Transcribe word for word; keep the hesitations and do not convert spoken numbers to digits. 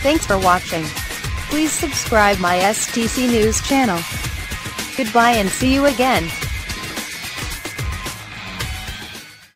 Thanks for watching. Please subscribe my S T C News channel. Goodbye and see you again.